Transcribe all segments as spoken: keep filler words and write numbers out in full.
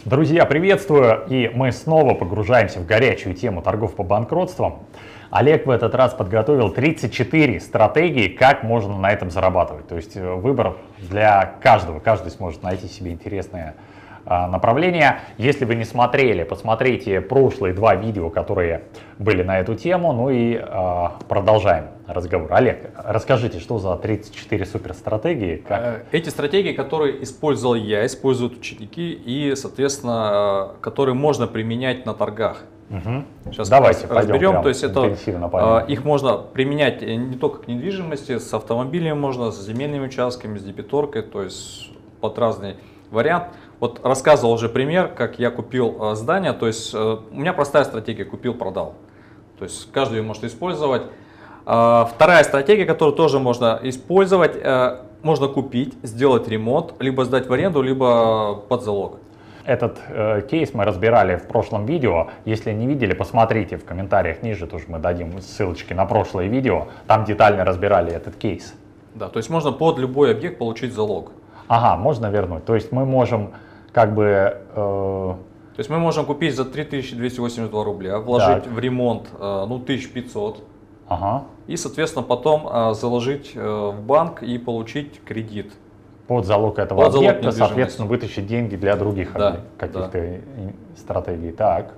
Друзья, приветствую! И мы снова погружаемся в горячую тему торгов по банкротствам. Олег в этот раз подготовил тридцать четыре стратегии, как можно на этом зарабатывать. То есть выбор для каждого, каждый сможет найти себе интересное а, направление. Если вы не смотрели, посмотрите прошлые два видео, которые были на эту тему. Ну и а, продолжаем разговор. Олег, расскажите, что за тридцать четыре суперстратегии? Как... Эти стратегии, которые использовал я, используют ученики и, соответственно, которые можно применять на торгах. Угу. Сейчас давайте разберем. То есть это, э, их можно применять не только к недвижимости, с автомобилями можно, с земельными участками, с дебиторкой, то есть под разный вариант. Вот рассказывал уже пример, как я купил э, здание. То есть э, у меня простая стратегия: купил-продал. То есть каждый ее может использовать. Э, вторая стратегия, которую тоже можно использовать, э, можно купить, сделать ремонт, либо сдать в аренду, либо под залог. Этот э, кейс мы разбирали в прошлом видео. Если не видели, посмотрите в комментариях ниже, тоже мы дадим ссылочки на прошлое видео. Там детально разбирали этот кейс. Да, то есть можно под любой объект получить залог. Ага, можно вернуть. То есть мы можем как бы... Э... То есть мы можем купить за три тысячи двести восемьдесят два рубля, вложить так в ремонт э, ну, тысяч пятьсот. Ага. И, соответственно, потом э, заложить э, в банк и получить кредит. Под залог этого Под залог объекта, соответственно, вытащить деньги для других да, каких-то да. стратегий. Так.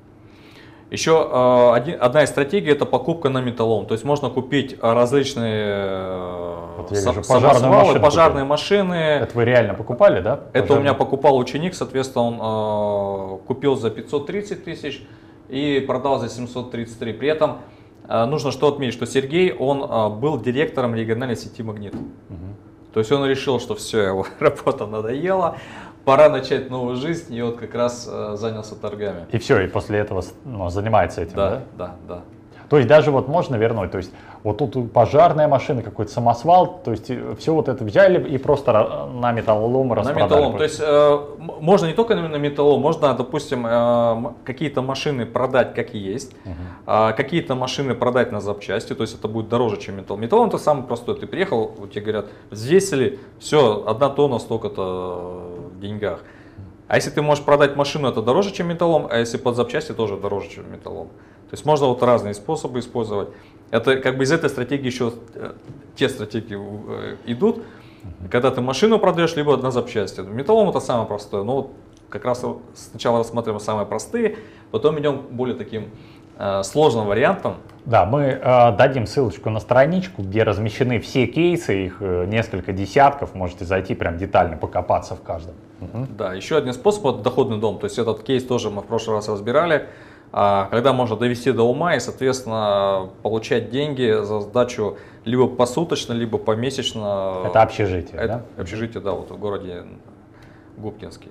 Еще э, один, одна из стратегий — это покупка на металлолом. То есть можно купить различные вот вижу, самосвалы, пожарные машины. Это вы реально покупали, да? Это Пожарные. У меня покупал ученик, соответственно, он э, купил за пятьсот тридцать тысяч и продал за семьсот тридцать три. При этом э, нужно что отметить, что Сергей, он э, был директором региональной сети «Магнит». Угу. То есть он решил, что все, его работа надоела, пора начать новую жизнь, и вот как раз э, занялся торгами. И все, и после этого ну, занимается этим, да? Да, да, да. То есть даже вот можно вернуть, то есть вот тут пожарная машина, какой-то самосвал, то есть все вот это взяли и просто на металлолом распродали. На металлолом, то есть э, можно не только на металлолом, можно, допустим, э, какие-то машины продать как есть, угу. э, какие-то машины продать на запчасти, то есть это будет дороже, чем металлолом. Металлолом это самый простой, ты приехал, тебе говорят, взвесили, все, одна тонна столько-то в деньгах. А если ты можешь продать машину, это дороже, чем металлолом, а если под запчасти, тоже дороже, чем металлолом. То есть можно вот разные способы использовать. Это как бы из этой стратегии еще э, те стратегии э, идут, uh-huh. когда ты машину продаешь, либо на запчасти. Металлолом это самое простое. Но вот как раз сначала рассматриваем самые простые, потом идем к более таким э, сложным вариантам. Да, мы э, дадим ссылочку на страничку, где размещены все кейсы, их э, несколько десятков, можете зайти прям детально покопаться в каждом. Uh-huh. Да, еще один способ — это доходный дом. То есть этот кейс тоже мы в прошлый раз разбирали. Когда можно довести до ума и, соответственно, получать деньги за сдачу либо посуточно, либо помесячно. Это общежитие, Это да? Общежитие, да, вот в городе Губкинский.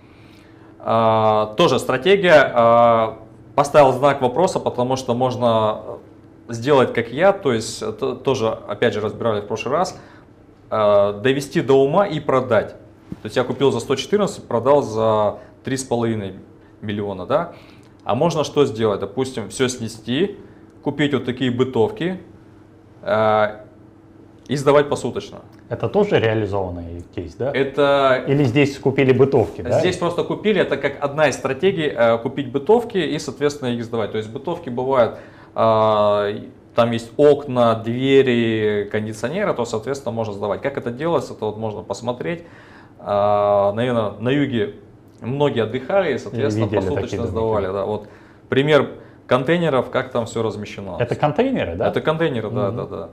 А, тоже стратегия. А, поставил знак вопроса, потому что можно сделать как я, то есть это тоже, опять же, разбирали в прошлый раз, а, довести до ума и продать. То есть я купил за сто четырнадцать, продал за три с половиной миллиона, да? А можно что сделать? Допустим, все снести, купить вот такие бытовки э, и сдавать посуточно. Это тоже реализованный кейс, да? Это... Или здесь купили бытовки, да? Здесь просто купили, это как одна из стратегий, э, купить бытовки и, соответственно, их сдавать. То есть бытовки бывают, э, там есть окна, двери, кондиционеры, то, соответственно, можно сдавать. Как это делается, это вот можно посмотреть. Э, наверное, на юге многие отдыхали и, соответственно, посуточно сдавали. Да. Вот пример контейнеров, как там все размещено. Это контейнеры, да? Это контейнеры, да, mm-hmm. да, да.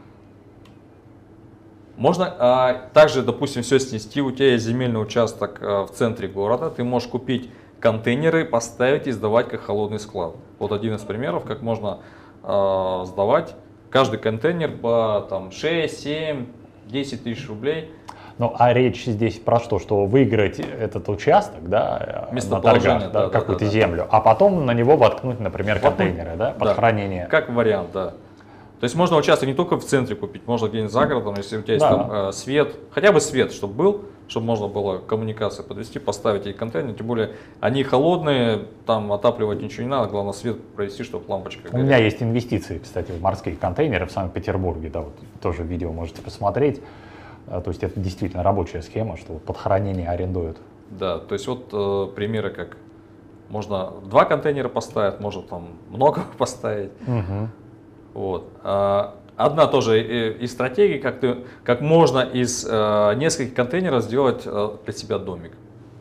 Можно а, также, допустим, все снести. У тебя есть земельный участок а, в центре города. Ты можешь купить контейнеры, поставить и сдавать как холодный склад. Вот один из примеров, как можно а, сдавать. Каждый контейнер по там, шесть, семь, десять тысяч рублей. Ну, а речь здесь про что? Что выиграть этот участок, да, на торгах, да, да, какую-то да, землю, а потом на него воткнуть, например, контейнеры, да, под да, хранение. Как вариант, да. То есть можно участок не только в центре купить, можно где-нибудь за городом, если у тебя есть да. там э, свет, хотя бы свет, чтобы был, чтобы можно было коммуникации подвести, поставить эти контейнеры, тем более они холодные, там отапливать ничего не надо, главное свет провести, чтобы лампочка горела. У меня есть инвестиции, кстати, в морские контейнеры в Санкт-Петербурге, да, вот тоже видео можете посмотреть. То есть это действительно рабочая схема, что под хранение арендуют Да, то есть вот э, примеры, как можно два контейнера поставить, можно там много поставить. Угу. Вот. А, одна тоже из стратегий, как, ты, как можно из э, нескольких контейнеров сделать э, для себя домик.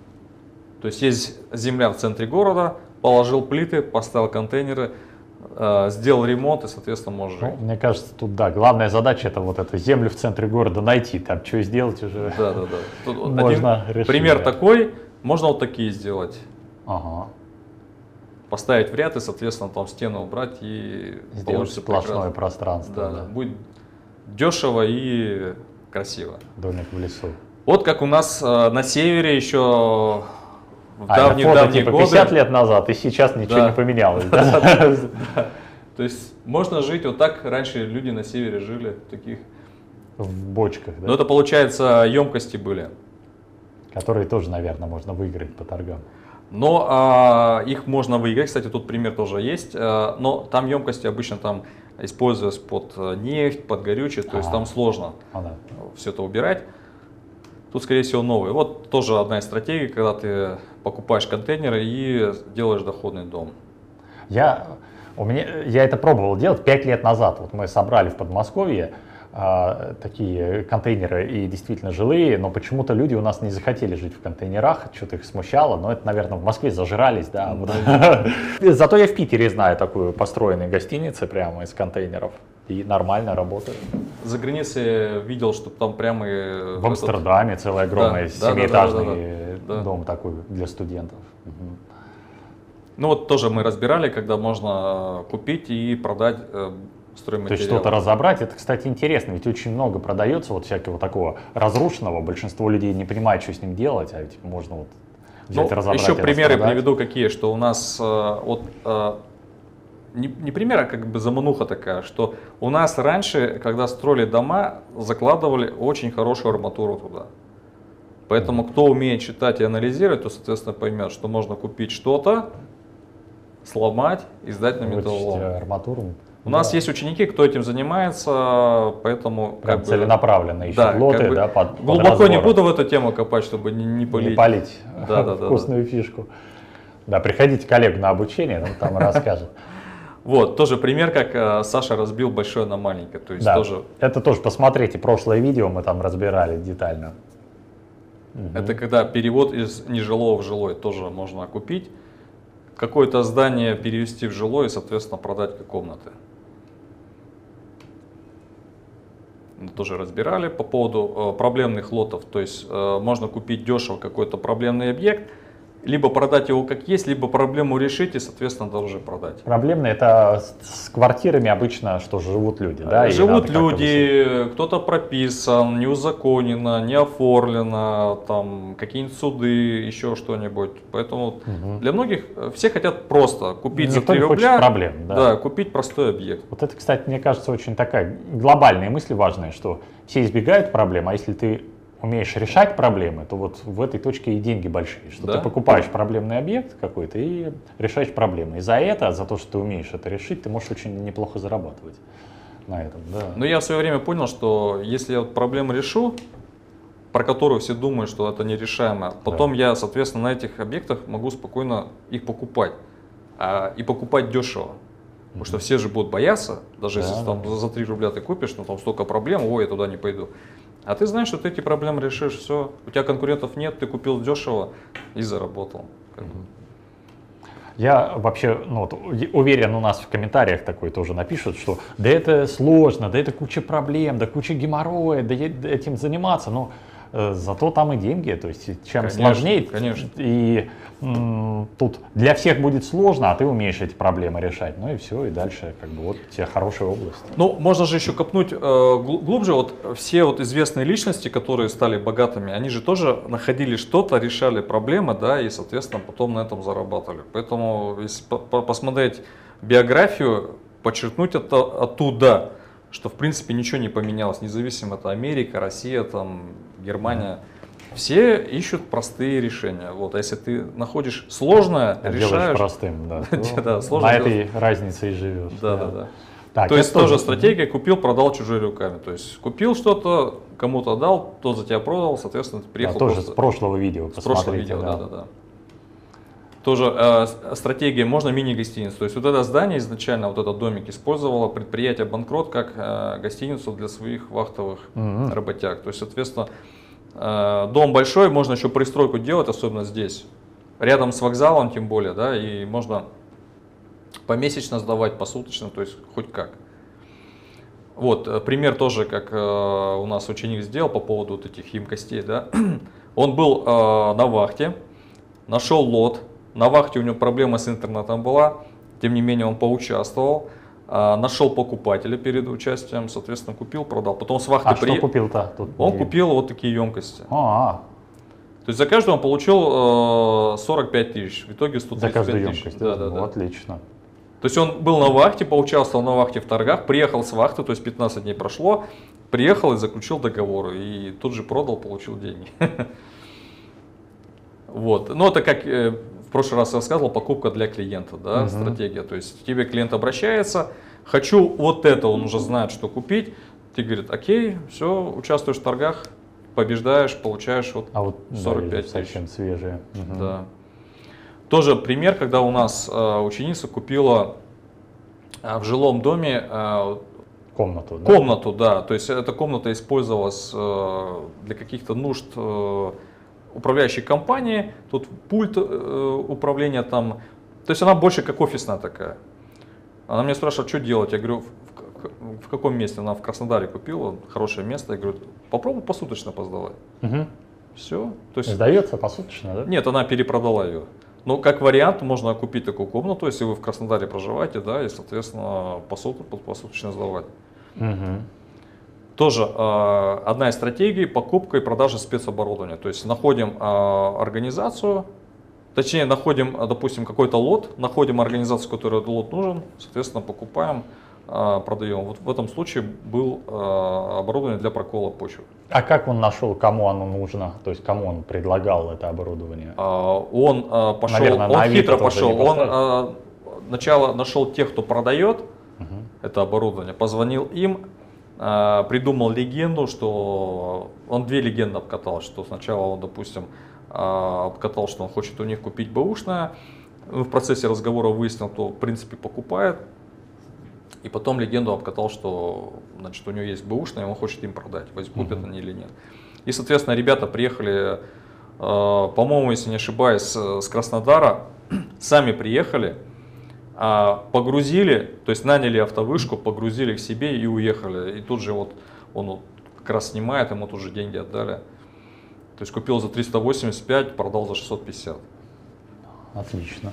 То есть есть земля в центре города, положил плиты, поставил контейнеры, э, сделал ремонт и, соответственно, можешь жить. Ну, мне кажется, тут да, главная задача это вот эту землю в центре города найти, там что сделать уже. Да, да, да. Тут можно один решить, пример да. такой, можно вот такие сделать. Ага. Поставить в ряд и, соответственно, там стену убрать и Сделать получится сплошное прекрасно. пространство. Да, Да. да. Будет дешево и красиво. Домик в лесу. Вот как у нас э, на севере еще в А, давние, фото, давние типа годы. пятьдесят лет назад, и сейчас ничего Да. не поменялось. Да? То есть можно жить вот так, раньше люди на севере жили в таких. В бочках, да? Но это, получается, емкости были. Которые тоже, наверное, можно выиграть по торгам. Но а, их можно выиграть, кстати, тут пример тоже есть, а, но там емкости обычно там используясь под нефть, под горючее, то есть А. там сложно А, да. все это убирать. Тут, скорее всего, новые. Вот тоже одна из стратегий, когда ты покупаешь контейнеры и делаешь доходный дом. Я, у меня, я это пробовал делать пять лет назад. Вот мы собрали в Подмосковье а, такие контейнеры и действительно жилые, но почему-то люди у нас не захотели жить в контейнерах, что-то их смущало, но это, наверное, в Москве зажирались, да. Вот. Зато я в Питере знаю такую построенную гостиницу прямо из контейнеров и нормально работает. За границей видел, что там прямо... и В Амстердаме целый огромный Да, да, семиэтажный да, да, да, да. дом такой для студентов. Мгм. Ну вот тоже мы разбирали, когда можно купить и продать э, То стройматериалы. есть что-то разобрать, это, кстати, интересно, ведь очень много продается вот всякого такого разрушенного, большинство людей не понимает, что с ним делать, а ведь можно вот взять, Ну, разобрать еще и примеры распродать. приведу какие, что у нас э, вот э, не, не пример, а как бы замануха такая, что у нас раньше, когда строили дома, закладывали очень хорошую арматуру туда. Поэтому кто умеет читать и анализировать, то, соответственно, поймет, что можно купить что-то, сломать и сдать на Вычесть металлолом. арматуру. У нас Да. есть ученики, кто этим занимается, поэтому Прям как бы, целенаправленно ищут да, лоты, как бы да, под, под глубоко не разбором. буду в эту тему копать, чтобы не, не палить. Не палить Да, да, да, вкусную фишку. Да, приходите к Олегу на обучение, он там расскажет. Вот, тоже пример, как э, Саша разбил большое на маленькое. То есть Да, тоже, это тоже посмотрите, прошлое видео мы там разбирали детально. это когда перевод из нежилого в жилой тоже можно купить. Какое-то здание перевести в жилое и, соответственно, продать как комнаты. Мы тоже разбирали по поводу э, проблемных лотов. То есть э, можно купить дешево какой-то проблемный объект, либо продать его как есть, либо проблему решить и, соответственно, дороже продать. Проблемно это с, с квартирами обычно, что живут люди, да? и Живут надо как-то люди, кто-то прописан, не узаконено, не оформлено, там какие-нибудь суды, еще что-нибудь. Поэтому Мгм. для многих э, все хотят просто купить за Никто три не хочет рубля, проблем, да. да, купить простой объект. Вот это, кстати, мне кажется, очень такая глобальная мысль важная, что все избегают проблем, а если ты умеешь решать проблемы, то вот в этой точке и деньги большие, что Да. ты покупаешь проблемный объект какой-то и решаешь проблемы. И за это, за то, что ты умеешь это решить, ты можешь очень неплохо зарабатывать на этом. Да. Но я в свое время понял, что если я вот проблему решу, про которую все думают, что это нерешаемо, потом я, соответственно, на этих объектах могу спокойно их покупать. А, и покупать дешево. Потому что все же будут бояться, даже Да, если да. там за три рубля ты купишь, но там столько проблем, ой, я туда не пойду. А ты знаешь, что ты эти проблемы решишь, все, у тебя конкурентов нет, ты купил дешево и заработал. Как бы. Я вообще ну, вот, у- уверен, у нас в комментариях такой тоже напишут, что да это сложно, да это куча проблем, да куча геморроя, да е- да этим заниматься, но э, зато там и деньги, то есть чем Конечно, сложнее, конечно. и м, тут для всех будет сложно, а ты умеешь эти проблемы решать, ну и все, и дальше как бы вот тебе хорошая область. Ну, можно же еще копнуть э, гл- глубже. Вот все вот известные личности, которые стали богатыми, они же тоже находили что-то, решали проблемы, да, и, соответственно, потом на этом зарабатывали. Поэтому, если по- по- посмотреть биографию, подчеркнуть это оттуда, что, в принципе, ничего не поменялось, независимо это Америка, Россия, там, Германия. Все ищут простые решения. Вот, а если ты находишь сложное, Делаешь решаешь. простым, да, то Да, сложно на делать. этой разнице и живешь. Да, да, да. Так, То есть тоже тоже стратегия купил, продал чужими руками. То есть купил что-то, кому-то дал, тот за тебя продал, соответственно, ты приехал. Да, тоже просто... с прошлого видео. С прошлого видео, да, да, да. Тоже э, стратегия, можно мини-гостиницу. То есть вот это здание изначально, вот этот домик использовало предприятие банкрот как э, гостиницу для своих вахтовых mm-hmm. работяг. То есть, соответственно, э, дом большой, можно еще пристройку делать, особенно здесь. Рядом с вокзалом тем более, да, и можно помесячно сдавать, посуточно, то есть хоть как. Вот, пример тоже, как э, у нас ученик сделал по поводу вот этих емкостей, да. Он был э, на вахте, нашел лот. На вахте у него проблема с интернетом была, тем не менее он поучаствовал, а, нашел покупателя перед участием, соответственно, купил, продал. Потом с вахты а при... что купил-то? Тут Он не... купил вот такие емкости. А-а. То есть за каждую он получил э, сорок пять тысяч, в итоге сто тридцать пять за каждую тысяч. емкость, да, да, да, ну, да. Отлично. То есть он был на вахте, поучаствовал на вахте в торгах, приехал с вахты, то есть пятнадцать дней прошло, приехал и заключил договор, и тут же продал, получил деньги. Вот, ну это как... В прошлый раз я рассказывал, покупка для клиента, да, uh-huh. стратегия. То есть к тебе клиент обращается, хочу вот это, он уже знает, что купить. Ты говорит, окей, все, участвуешь в торгах, побеждаешь, получаешь вот, а вот сорок пять тысяч. Да, совсем свежие. Uh-huh. Да. Тоже пример, когда у нас э, ученица купила э, в жилом доме э, комнату. Да? Комнату, да. То есть эта комната использовалась э, для каких-то нужд э, управляющей компании, тут пульт э, управления там, то есть она больше как офисная такая. Она меня спрашивает, что делать, я говорю, в, в каком месте, она в Краснодаре купила, хорошее место, я говорю, попробуй посуточно поздавать. Угу. Все. То есть, сдается посуточно, да? Нет, она перепродала ее. Но как вариант можно купить такую комнату, если вы в Краснодаре проживаете, да, и, соответственно, посуточно сдавать. Угу. Тоже э, одна из стратегий — покупка и продажа спецоборудования. То есть находим э, организацию, точнее находим, допустим, какой-то лот, находим организацию, которой этот лот нужен, соответственно покупаем, э, продаем. Вот в этом случае был э, оборудование для прокола почвы. А как он нашел, кому оно нужно? То есть кому он предлагал это оборудование? Э, он э, пошел, Наверное, он хитро пошел. Он э, сначала нашел тех, кто продает угу. это оборудование, позвонил им. Придумал легенду, что он две легенды обкатал, что сначала он, допустим, обкатал, что он хочет у них купить бэушное, в процессе разговора выяснил, кто в принципе покупает, и потом легенду обкатал, что, значит, у него есть бэушное, и он хочет им продать, купят mm-hmm. они или нет. И, соответственно, ребята приехали, по-моему, если не ошибаюсь, с Краснодара, сами приехали, погрузили, то есть наняли автовышку, погрузили к себе и уехали. И тут же вот он вот как раз снимает, ему тут же деньги отдали. То есть купил за триста восемьдесят пять, продал за шестьсот пятьдесят. Отлично.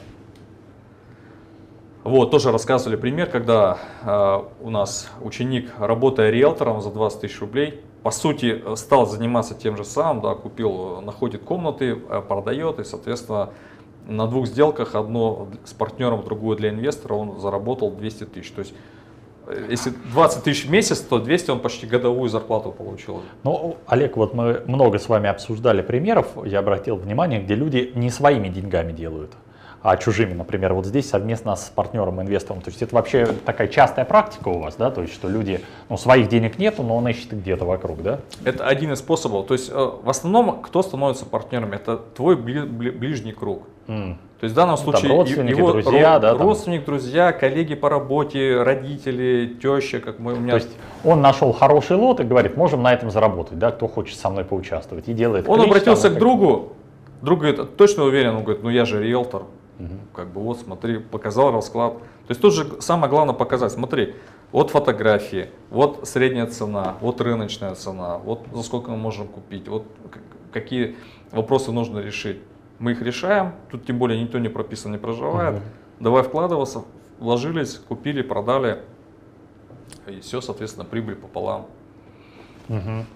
Вот, тоже рассказывали пример, когда э, у нас ученик, работая риэлтором за двадцать тысяч рублей, по сути стал заниматься тем же самым, да, купил, находит комнаты, продает и, соответственно, на двух сделках, одно с партнером, другое для инвестора, он заработал двести тысяч. То есть, если двадцать тысяч в месяц, то двести он почти годовую зарплату получил. Ну, Олег, вот мы много с вами обсуждали примеров, я обратил внимание, где люди не своими деньгами делают, а чужими, например, вот здесь совместно с партнером, инвестором. То есть это вообще такая частая практика у вас, да? То есть что люди, ну, своих денег нету, но он ищет где-то вокруг, да? Это один из способов. То есть в основном, кто становится партнерами, это твой ближний круг. Mm. То есть в данном случае там родственники, его друзья, да, родственник, там... друзья, коллеги по работе, родители, теща, как мы у меня. То есть он нашел хороший лот и говорит, можем на этом заработать, да, кто хочет со мной поучаствовать, и делает. Он клич, обратился там, к другу, друг говорит, точно уверен, он говорит, ну я же риэлтор, угу. как бы вот смотри, показал расклад. То есть тут же самое главное показать, смотри, вот фотографии, вот средняя цена, вот рыночная цена, вот за сколько мы можем купить, вот какие вопросы нужно решить. Мы их решаем, тут тем более никто не прописан, не проживает. Угу. Давай вкладываться, вложились, купили, продали, и все, соответственно, прибыль пополам. Угу.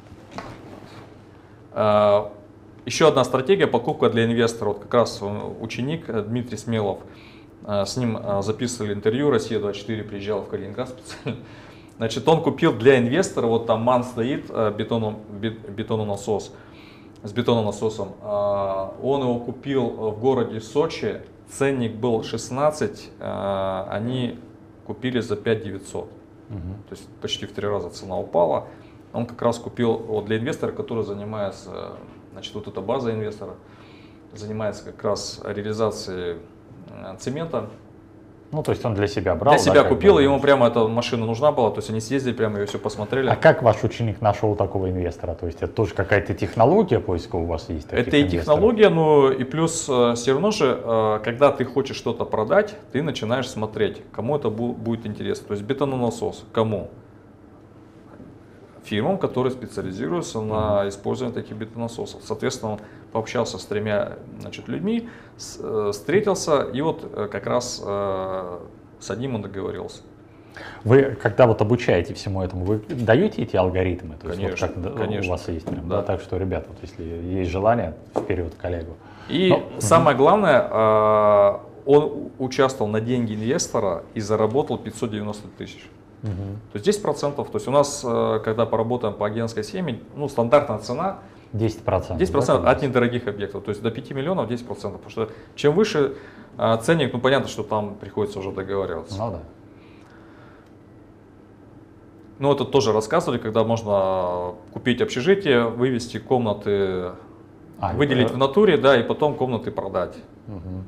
А, еще одна стратегия — покупка для инвестора. Вот как раз ученик Дмитрий Смелов, с ним записывали интервью, Россия двадцать четыре приезжал в Калининград специально. Значит, он купил для инвестора, вот там МАН стоит, бетоном, бетононасос. С бетононасосом. Он его купил в городе Сочи, ценник был шестнадцать, они купили за пять девятьсот. Угу. То есть почти в три раза цена упала. Он как раз купил вот для инвестора, который занимается, значит, вот эта база инвестора, занимается как раз реализацией цемента. Ну, то есть он для себя брал. Для себя да, купил, бы, и ему прямо эта машина нужна была, то есть они съездили, прямо ее все посмотрели. А как ваш ученик нашел такого инвестора? То есть это тоже какая-то технология поиска у вас есть? Это и инвесторов? технология, но и плюс все равно же, когда ты хочешь что-то продать, ты начинаешь смотреть, кому это будет интересно. То есть бетононасос, кому? Фирмам, которые специализируются mm-hmm. на использовании таких бетонасосов. Соответственно, он пообщался с тремя, значит, людьми, с, встретился, и вот как раз э, с одним он договорился. Вы, когда вот обучаете всему этому, вы даете эти алгоритмы? То конечно, есть, вот как конечно. У вас есть прям, да. Да? Так что, ребята, вот если есть желание, вперед коллегу. И Но, самое угу. главное, э, он участвовал на деньги инвестора и заработал пятьсот девяносто тысяч. Угу. То есть десять процентов, то есть у нас, когда поработаем по агентской схеме, ну, стандартная цена десять процентов, десять процентов да, от недорогих объектов, то есть до пяти миллионов десять процентов, потому что чем выше а, ценник, ну понятно, что там приходится уже договариваться. Ну да. Ну это тоже рассказывали, когда можно купить общежитие, вывести комнаты, а, выделить это... в натуре, да, и потом комнаты продать. Угу.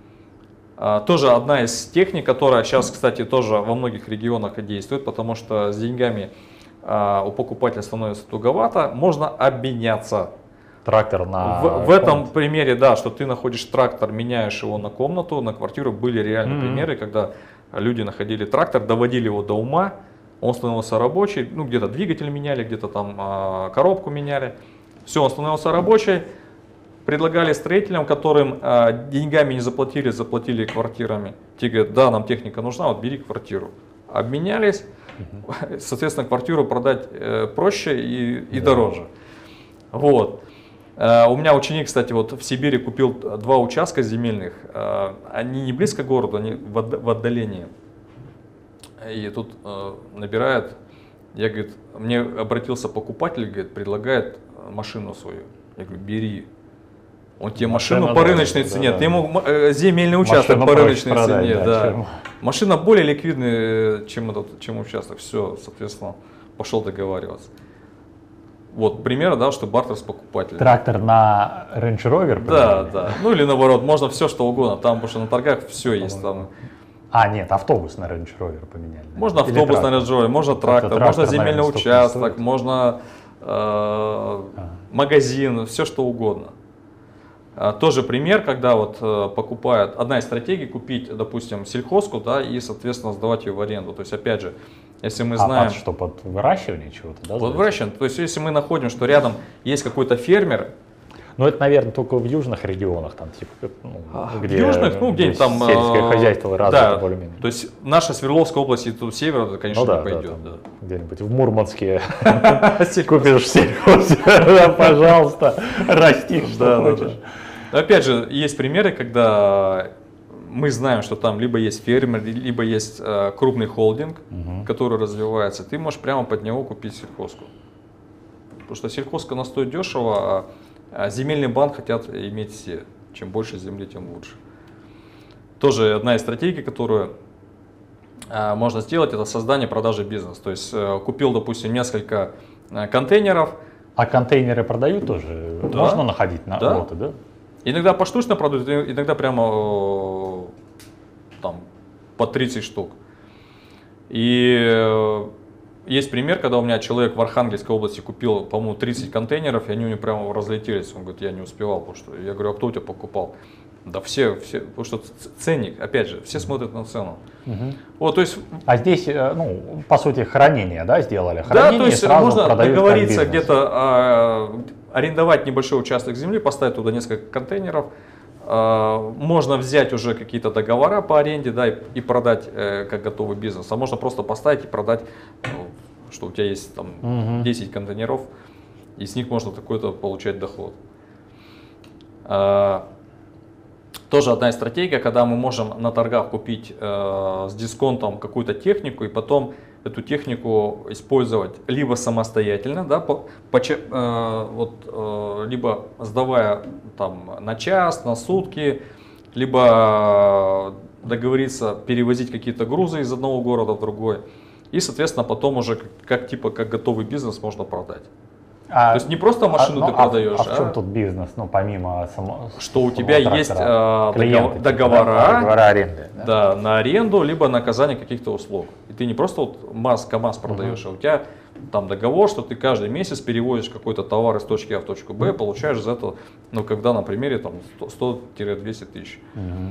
Тоже одна из техник, которая сейчас, кстати, тоже во многих регионах действует, потому что с деньгами а, у покупателя становится туговато, можно обменяться. Трактор на В, в этом примере, да, что ты находишь трактор, меняешь его на комнату, на квартиру. Были реальные mm-hmm. примеры, когда люди находили трактор, доводили его до ума, он становился рабочий, ну где-то двигатель меняли, где-то там а, коробку меняли. Все, он становился рабочий. Предлагали строителям, которым э, деньгами не заплатили, заплатили квартирами. Те говорят, да, нам техника нужна, вот бери квартиру. Обменялись, угу. соответственно, квартиру продать э, проще и, и да. дороже. Вот. Э, у меня ученик, кстати, вот в Сибири купил два участка земельных. Э, они не близко к городу, они в, от, в отдалении. И тут э, набирает, я, говорит, мне обратился покупатель, говорит, предлагает машину свою. Я говорю, бери. Он тебе машину, машину по рыночной да, цене, да, ты ему э, земельный участок машину по рыночной продать, цене. Да, да. Машина более ликвидная, чем, этот, чем участок. Все, соответственно, пошел договариваться. Вот пример, да, что бартер с покупателем. Трактор на Range Rover? Да, да. Ну или наоборот, можно все что угодно. Там, потому что на торгах все есть. Там. А, нет, автобус на Range Rover поменяли. Можно или автобус трактор. на Range Rover, можно трактор, трактор можно земельный наверное, участок, можно э, а. магазин, все что угодно. Тоже пример, когда вот покупают, одна из стратегий купить, допустим, сельхозку, да, и, соответственно, сдавать ее в аренду. То есть, опять же, если мы знаем… А под что, под выращивание чего-то, да? Под выращивание. То есть, если мы находим, что рядом есть какой-то фермер… Ну, это, наверное, только в южных регионах, там, типа, ну, где, в южных, ну, где там… Сельское хозяйство развито да, более-менее. То есть, наша Свердловская область и тут север, это, конечно, ну, да, не пойдет. Да, да. Где-нибудь в Мурманске купишь сельхоз, пожалуйста, расти, что хочешь. Опять же, есть примеры, когда мы знаем, что там либо есть фермер, либо есть э, крупный холдинг, угу. который развивается. Ты можешь прямо под него купить сельхозку. Потому что сельхозка она стоит дешево, а, а земельный банк хотят иметь все. Чем больше земли, тем лучше. Тоже одна из стратегий, которую э, можно сделать, это создание продажи бизнеса. То есть э, купил, допустим, несколько э, контейнеров. А контейнеры продают тоже? Да. Можно находить на да. лоты, да? Иногда поштучно продают, иногда прямо там, по тридцать штук. И есть пример, когда у меня человек в Архангельской области купил, по-моему, тридцать контейнеров, и они у него прямо разлетелись. Он говорит, я не успевал, потому что я говорю, а кто у тебя покупал? Да все, все, потому что ценник, опять же, все смотрят на цену. Угу. Вот, то есть, а здесь, ну, по сути, хранение, да, сделали? Хранение, да, то есть можно договориться где-то, а, арендовать небольшой участок земли, поставить туда несколько контейнеров. А, можно взять уже какие-то договора по аренде, да, и, и продать э, как готовый бизнес. А можно просто поставить и продать, ну, что у тебя есть там угу. десять контейнеров, и с них можно такой-то получать доход. А, Тоже одна из стратегий, когда мы можем на торгах купить э, с дисконтом какую-то технику и потом эту технику использовать либо самостоятельно, да, по, по, э, вот, э, либо сдавая там, на час, на сутки, либо договориться перевозить какие-то грузы из одного города в другой. И, соответственно, потом уже как, как типа как готовый бизнес можно продать. А, То есть не просто машину а, ты ну, продаешь, а, а в чем а тут бизнес, ну помимо само, что у тебя есть э, клиенты, договора, да, договора аренды, да? Да, на аренду, либо на оказание каких-то услуг. И ты не просто вот МАЗ, КАМАЗ продаешь, uh-huh. а у тебя там договор, что ты каждый месяц перевозишь какой-то товар из точки А в точку Б, uh-huh. получаешь за это, ну когда на примере там сто-двести тысяч. Uh-huh.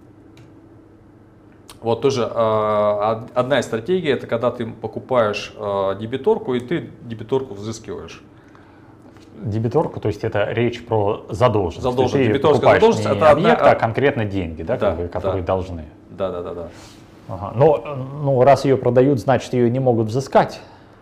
Вот тоже э, одна из стратегий, это когда ты покупаешь э, дебиторку и ты дебиторку взыскиваешь. Дебиторку, то есть это речь про задолженность. Задолженность. Ты Дебиторская задолженность не это объект, одна... а конкретно деньги, да, да, как бы, которые да. должны. Да, да, да, да. Ага. Но ну, раз ее продают, значит ее не могут взыскать.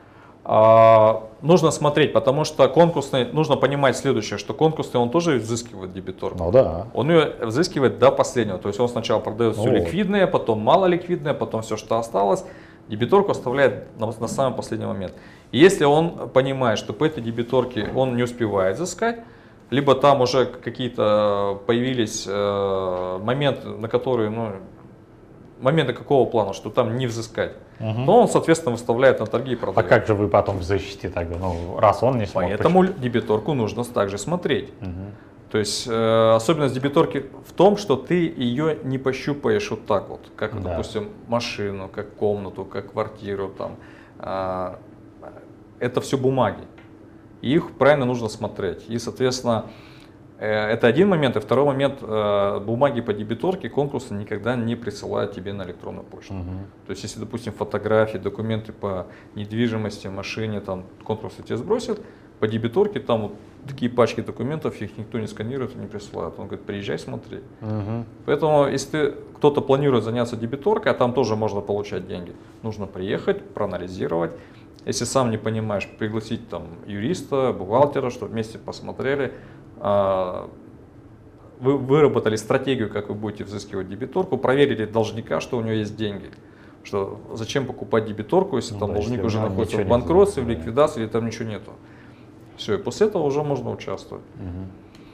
А, нужно смотреть, потому что конкурсный, нужно понимать следующее, что конкурсный он тоже взыскивает дебиторку. Ну да. Он ее взыскивает до последнего. То есть он сначала продает все ну, ликвидное, потом малоликвидное, потом все, что осталось. Дебиторку оставляет на, на самый последний момент. И если он понимает, что по этой дебиторке он не успевает взыскать, либо там уже какие-то появились э, моменты, на которые, ну, моменты какого плана, что там не взыскать, угу. то он, соответственно, выставляет на торги и продает. А как же вы потом взыщете тогда, ну, раз он не смог? Поэтому почему? дебиторку нужно также смотреть. Угу. То есть э, особенность дебиторки в том, что ты ее не пощупаешь вот так вот, как, да. допустим, машину, как комнату, как квартиру. Там. Э, это все бумаги. И их правильно нужно смотреть. И, соответственно, э, это один момент. И второй момент, э, бумаги по дебиторке конкурсы никогда не присылают тебе на электронную почту. Угу. То есть, если, допустим, фотографии, документы по недвижимости, машине, там конкурсы тебе сбросят, по дебиторке там вот такие пачки документов, их никто не сканирует и не присылает. Он говорит, приезжай, смотри. Угу. Поэтому, если ты, кто-то планирует заняться дебиторкой, а там тоже можно получать деньги, нужно приехать, проанализировать. Если сам не понимаешь, пригласить там юриста, бухгалтера, чтобы вместе посмотрели, вы выработали стратегию, как вы будете взыскивать дебиторку, проверили должника, что у него есть деньги. Что зачем покупать дебиторку, если ну, там да, должник если уже находится в банкротстве, в ликвидации, или там ничего нету. Все, и после этого уже можно участвовать. Угу.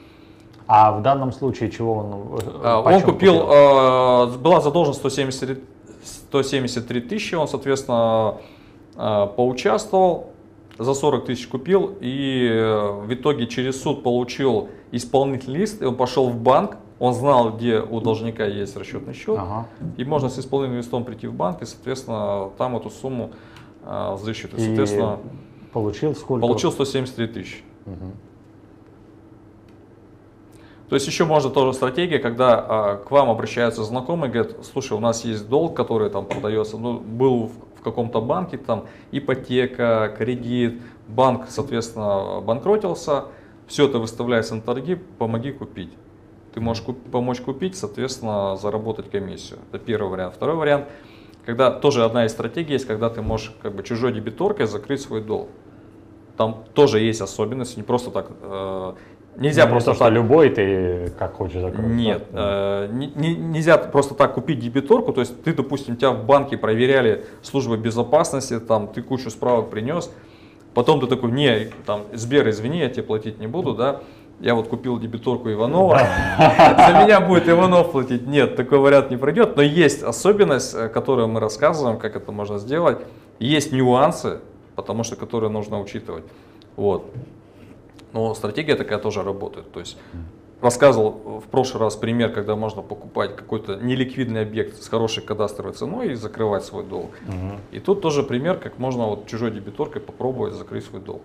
А в данном случае чего он? А, он купил, купил? Э, была задолженность сто семьдесят три тысячи, он, соответственно, э, поучаствовал, за сорок тысяч купил и э, в итоге через суд получил исполнительный лист, и он пошел в банк, он знал, где у должника есть расчетный счет, ага. и можно с исполнительным листом прийти в банк и, соответственно, там эту сумму э, взыщут. И, соответственно, получил сколько? Получил сто семьдесят три тысячи. Угу. То есть еще можно тоже стратегия, когда а, к вам обращаются знакомые, говорят, слушай, у нас есть долг, который там продается, ну, был в, в каком-то банке, там ипотека, кредит, банк, соответственно, банкротился, все это выставляется на торги, помоги купить. Ты можешь куп, помочь купить, соответственно, заработать комиссию. Это первый вариант. Второй вариант, когда тоже одна из стратегий есть, когда ты можешь как бы чужой дебиторкой закрыть свой долг. Там тоже есть особенности, не просто так. Э, нельзя ну, просто не то, так. Что любой ты как хочешь закрыть. Нет, э, не, не, нельзя просто так купить дебиторку. То есть ты, допустим, тебя в банке проверяли службы безопасности, там ты кучу справок принес, потом ты такой, не, там, Сбер, извини, я тебе платить не буду, да. Я вот купил дебиторку Иванова, за меня будет Иванов платить. Нет, такой вариант не пройдет. Но есть особенность, которую мы рассказываем, как это можно сделать. Есть нюансы, потому что которые нужно учитывать. Вот. Но стратегия такая тоже работает. То есть рассказывал в прошлый раз пример, когда можно покупать какой-то неликвидный объект с хорошей кадастровой ценой и закрывать свой долг. Угу. И тут тоже пример, как можно вот чужой дебиторкой попробовать закрыть свой долг.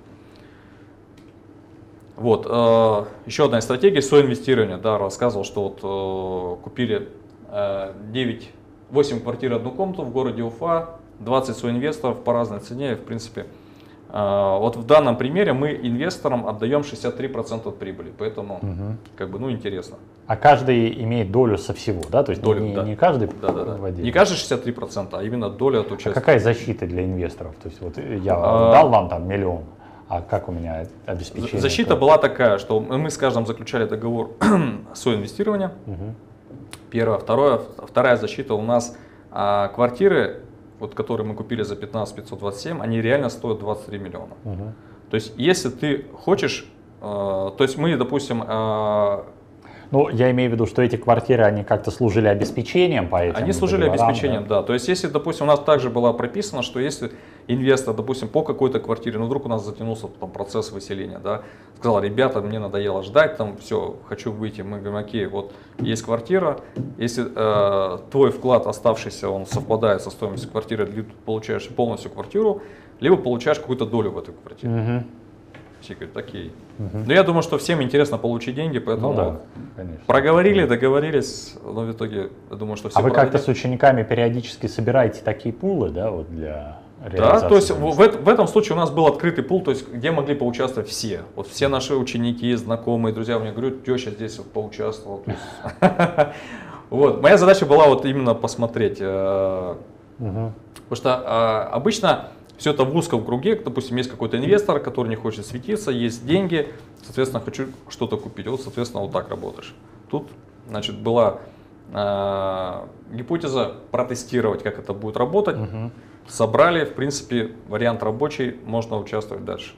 Вот, э, еще одна из стратегий соинвестирования, да, рассказывал, что вот э, купили э, девять, восемь квартир, одну комнату в городе Уфа, двадцать соинвесторов по разной цене, в принципе. Э, вот в данном примере мы инвесторам отдаем шестьдесят три процента от прибыли, поэтому, угу. как бы, ну, интересно. А каждый имеет долю со всего, да? То есть долю, не, да. не каждый да, да, да. Не каждый шестьдесят три процента, а именно доля от участия. А какая защита для инвесторов? То есть вот я а... дал вам там миллион. А как у меня обеспечение? Защита это? была такая, что мы с каждым заключали договор соинвестирования. Угу. Первое. Второе, вторая защита у нас а, квартиры, вот, которые мы купили за пятнадцать пятьсот двадцать семь, они реально стоят двадцать три миллиона. Угу. То есть, если ты хочешь, э, то есть мы, допустим, э, Ну, я имею в виду, что эти квартиры, они как-то служили обеспечением по этим Они служили договорам, обеспечением, да? да. То есть, если, допустим, у нас также было прописано, что если инвестор, допустим, по какой-то квартире, ну, вдруг у нас затянулся там процесс выселения, да, сказал, ребята, мне надоело ждать, там, все, хочу выйти, мы говорим, окей, вот есть квартира, если э, твой вклад оставшийся, он совпадает со стоимостью квартиры, либо получаешь полностью квартиру, либо получаешь какую-то долю в этой квартире. Угу. Все говорят, окей. Угу. Но я думаю, что всем интересно получить деньги, поэтому Ну, да, конечно. проговорили, договорились, но в итоге, я думаю, что все А вы продадим. как-то с учениками периодически собираете такие пулы, да, вот для Да, то есть в, реализации? в, в этом случае у нас был открытый пул, то есть где могли поучаствовать все. Вот все наши ученики, знакомые, друзья, мне говорят, теща здесь вот поучаствовал. Вот, моя задача была вот именно посмотреть, потому что обычно все это в узком круге, допустим, есть какой-то инвестор, который не хочет светиться, есть деньги, соответственно, хочу что-то купить. Вот, соответственно, вот так работаешь. Тут, значит, была э, гипотеза протестировать, как это будет работать. Угу. Собрали, в принципе, вариант рабочий, можно участвовать дальше.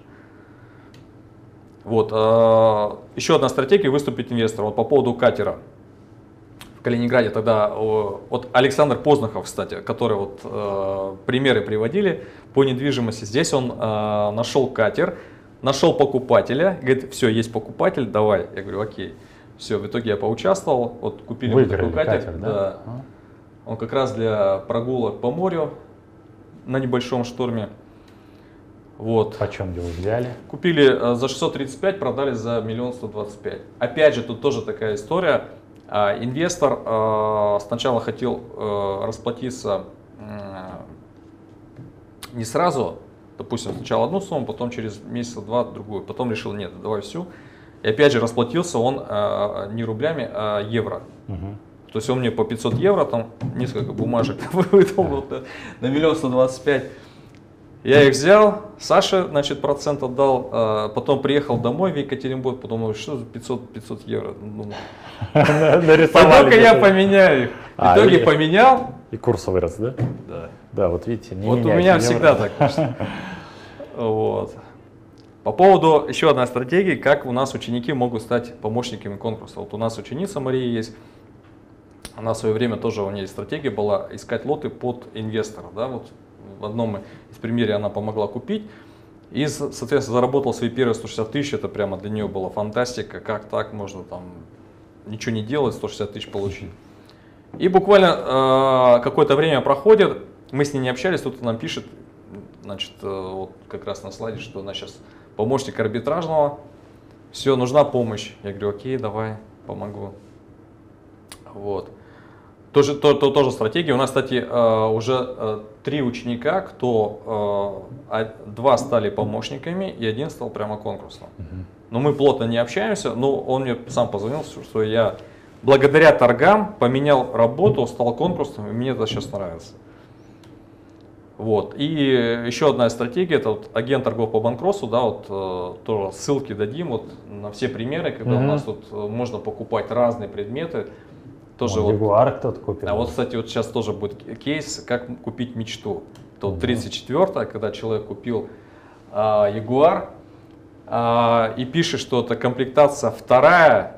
Вот, э, еще одна стратегия — выступить инвестором. Вот по поводу катера. В Калининграде тогда, вот Александр Познахов, кстати, который вот э, примеры приводили по недвижимости. Здесь он э, нашел катер, нашел покупателя, говорит, все, есть покупатель, давай. Я говорю, окей. Все, в итоге я поучаствовал, вот купили вот такой катер. катер да? Да. Ага. Он как раз для прогулок по морю на небольшом шторме. Вот. Почем его взяли? Купили э, за шестьсот тридцать пять, продали за миллион сто двадцать пять. Опять же, тут тоже такая история. Инвестор э, сначала хотел э, расплатиться э, не сразу, допустим, сначала одну сумму, потом через месяц-два другую, потом решил, нет, давай всю. И опять же расплатился он э, не рублями, а евро. Угу. То есть он мне по пятьсот евро, там несколько бумажек выдал вот, на миллион сто двадцать пять. Я их взял, Саше, значит, процент отдал, э, потом приехал домой в Екатеринбург, подумал, что за пятьсот евро. Пойду-ка я поменяю их. В итоге поменял. И курс вырос, да? Да. Да, вот видите. Вот у меня всегда так. Вот. По поводу еще одной стратегии, как у нас ученики могут стать помощниками конкурса. Вот у нас ученица Мария есть. Она в свое время тоже, у нее стратегия была искать лоты под инвестора. Да? Вот в одном из примеров она помогла купить. И, соответственно, заработала свои первые сто шестьдесят тысяч. Это прямо для нее была фантастика. Как так можно там ничего не делать, сто шестьдесят тысяч получить. И буквально э, какое-то время проходит, мы с ней не общались, тут она нам пишет, значит, э, вот как раз на слайде, что она сейчас помощник арбитражного, все, нужна помощь. Я говорю, окей, давай, помогу. Вот. Тоже, то, то, тоже стратегия. У нас, кстати, э, уже э, три ученика, кто э, два стали помощниками и один стал прямо конкурсным. Uh-huh. Но мы плотно не общаемся, но он мне сам позвонил, что я благодаря торгам поменял работу, стал конкурсным, и мне это сейчас нравится. Вот. И еще одна стратегия, это вот агент торгов по банкротству, да, вот э, тоже ссылки дадим вот на все примеры, когда uh-huh. у нас тут можно покупать разные предметы. Тоже вот, Ягуар кто-то купил. А вот, кстати, вот сейчас тоже будет кейс, как купить мечту. Это вот тридцать четвёртая, когда человек купил а, Ягуар а, и пишет, что это комплектация вторая,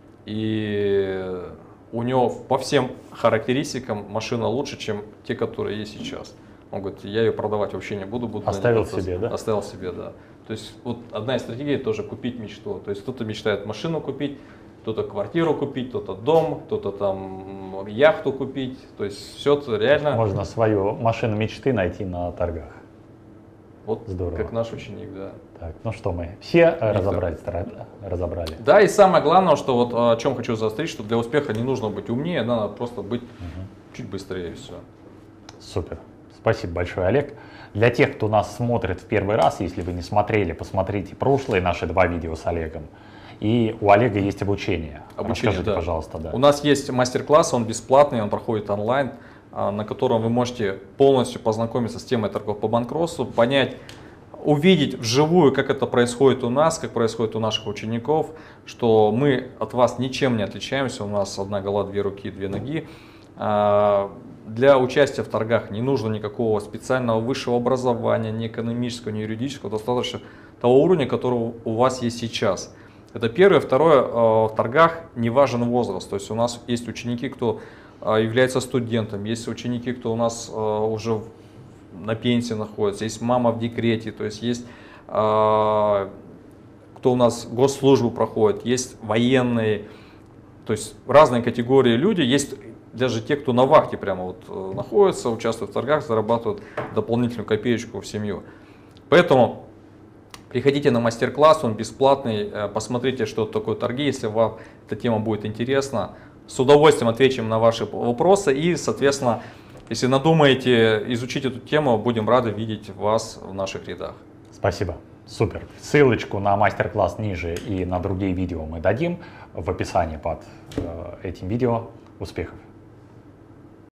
и у него по всем характеристикам машина лучше, чем те, которые есть сейчас. Он говорит, я ее продавать вообще не буду. буду Оставил себе, да? Оставил себе, да. То есть вот одна из стратегий тоже купить мечту. То есть кто-то мечтает машину купить, кто-то квартиру купить, кто-то дом, кто-то там яхту купить. То есть все это реально. Можно свою машину мечты найти на торгах. Вот здорово. Как наш ученик, да. Так, ну что, мы все разобрали, разобрали. Да, и самое главное, что вот о чем хочу заострить, что для успеха не нужно быть умнее, надо просто быть угу. чуть быстрее, и все. Супер. Спасибо большое, Олег. Для тех, кто нас смотрит в первый раз, если вы не смотрели, посмотрите прошлые наши два видео с Олегом. И у Олега есть обучение. Обучение, Расскажите, да. пожалуйста. Да. У нас есть мастер-класс, он бесплатный, он проходит онлайн, на котором вы можете полностью познакомиться с темой торгов по банкротству, понять, увидеть вживую, как это происходит у нас, как происходит у наших учеников, что мы от вас ничем не отличаемся, у нас одна голова, две руки, две ноги. Для участия в торгах не нужно никакого специального высшего образования, ни экономического, ни юридического, достаточно того уровня, который у вас есть сейчас. Это первое. Второе, в торгах не важен возраст. То есть у нас есть ученики, кто является студентом, есть ученики, кто у нас уже на пенсии находится, есть мама в декрете, то есть есть кто у нас госслужбу проходит, есть военные, то есть разные категории люди, есть даже те, кто на вахте прямо вот находится, участвуют в торгах, зарабатывают дополнительную копеечку в семью. Поэтому приходите на мастер-класс, он бесплатный, посмотрите, что такое торги, если вам эта тема будет интересна. С удовольствием ответим на ваши вопросы и, соответственно, если надумаете изучить эту тему, будем рады видеть вас в наших рядах. Спасибо. Супер. Ссылочку на мастер-класс ниже и на другие видео мы дадим в описании под э, этим видео. Успехов!